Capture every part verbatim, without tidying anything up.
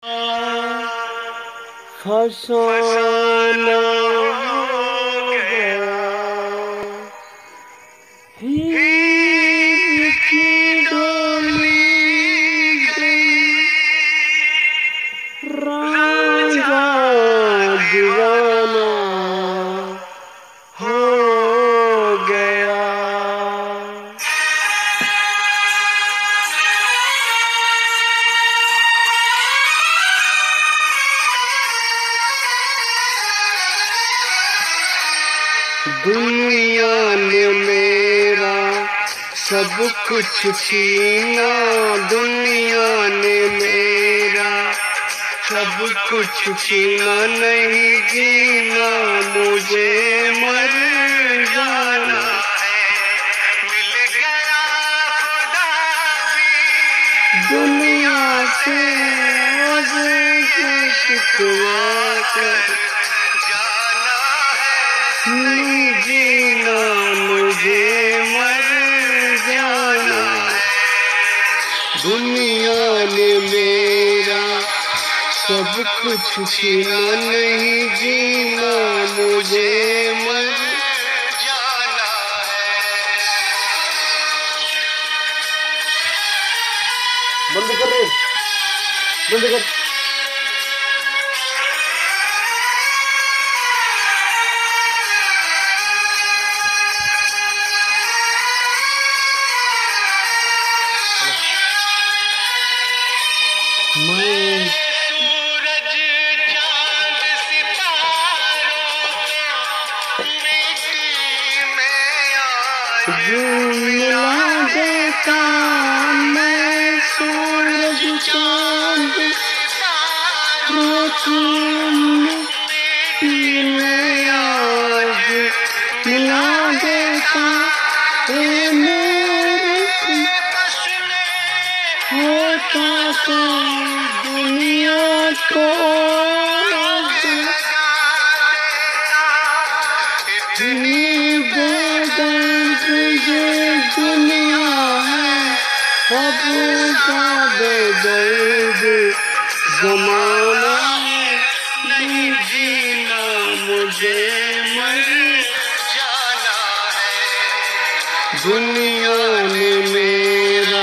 फसाना हो गया हीर की डोली गई, रांझा दीवाना हो गया। दुनिया ने मेरा सब कुछ छीना, दुनिया ने मेरा सब कुछ छीना, नहीं जीना मुझे मर जाना है। मिल गया खुदा भी दुनिया से शिकवा कर जाना है, नहीं जीना मुझे मर जाना है। दुनिया ने मेरा सब कुछ छीना, नहीं जीना मुझे मर जाना है। बंद कर रे, बंद कर। मैं सूरज चांद सितारों मिट्टी में आज मिला देता, मैं सूरज चांद सितारों मिट्टी में आज मिला देता। ए मेरे होता तो दुनिया को इतनी बेदर्द ये दुनिया है, अब का बेदर्द ज़माना है, नहीं जीना मुझे मर जाना है। दुनिया ने मेरा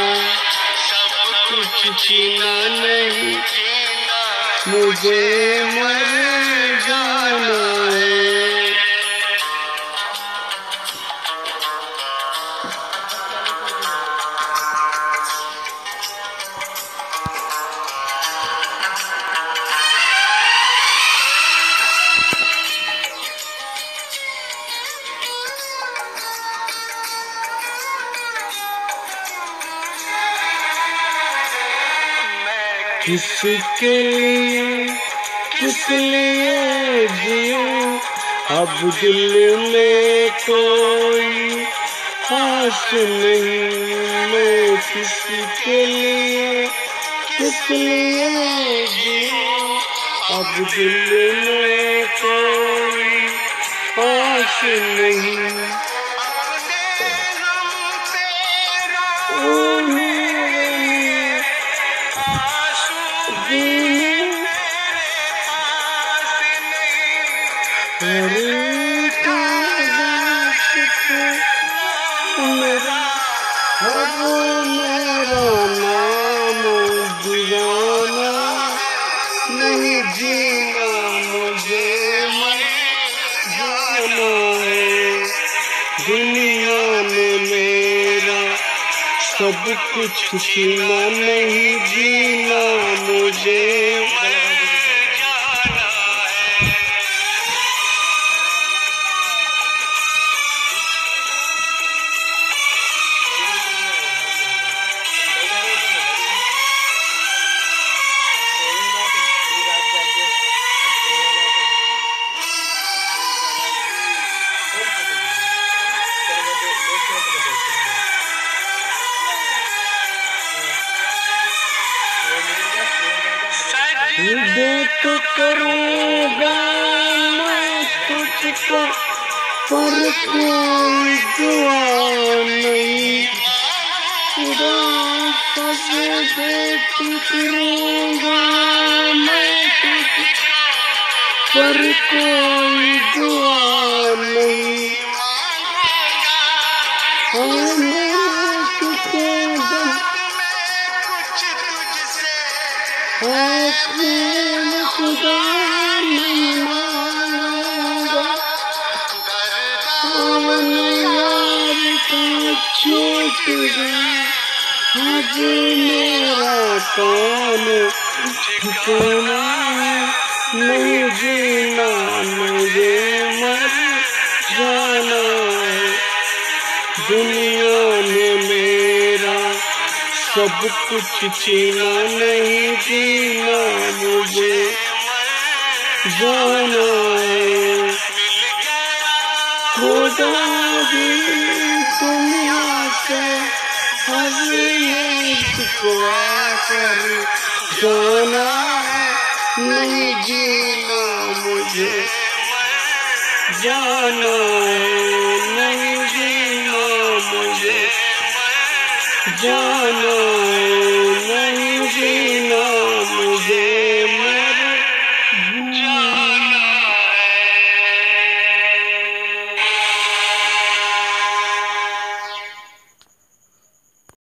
कुछ छीना, नहीं जीना मुझे मर जाना है। किसके लिए किस लिए जियूं, अब दिल में कोई आस नहीं। मैं किसके लिए किस लिए जियूं, अब दिल में कोई आस नहीं। मेरा अब मेरा नाम दीवाना, नहीं जीना मुझे मर जाना है। दुनिया ने मेरा सब कुछ छीना, नहीं जीना मुझे मर जाना है। देख करूँगा मैं तुझको, पर कोई दुआ नहीं। खुदा से देख करूँगा पर कोई दुआ नहीं। हाँ मैं किसे दम हाँ खेल खुदा नहीं मांगूंगा। पवन यार का छूट गया आज मेरा कौन ठिकाना। नहीं जीना मुझे मर जाना है। दुनिया ने मेरा सब कुछ छीना। नहीं जीना मुझे जाना है। खुदा भी दुनिया से हर एक को कर जाना। नहीं जीना मुझे जाना है। नहीं जीना मुझे जाना।